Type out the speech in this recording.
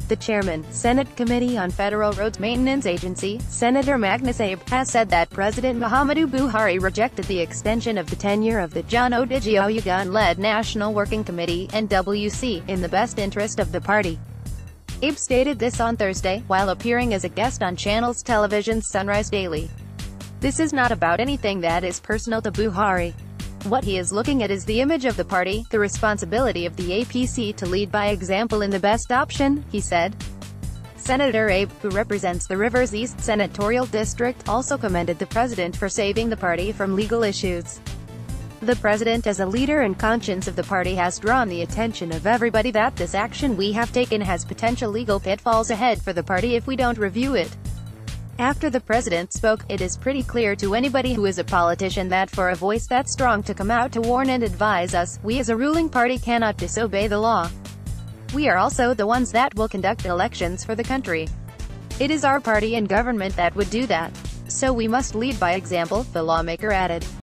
The chairman, Senate Committee on Federal Roads Maintenance Agency, Senator Magnus Abe, has said that President Muhammadu Buhari rejected the extension of the tenure of the Odigie-Oyegun-led National Working Committee, NWC, in the best interest of the party. Abe stated this on Thursday, while appearing as a guest on Channels Television's Sunrise Daily. This is not about anything that is personal to Buhari. What he is looking at is the image of the party, the responsibility of the APC to lead by example in the best option, he said. Senator Abe, who represents the Rivers East Senatorial District, also commended the president for saving the party from legal issues. The president, as a leader and conscience of the party, has drawn the attention of everybody that this action we have taken has potential legal pitfalls ahead for the party if we don't review it. After the president spoke, it is pretty clear to anybody who is a politician that for a voice that strong to come out to warn and advise us, we as a ruling party cannot disobey the law. We are also the ones that will conduct elections for the country. It is our party and government that would do that. So we must lead by example, the lawmaker added.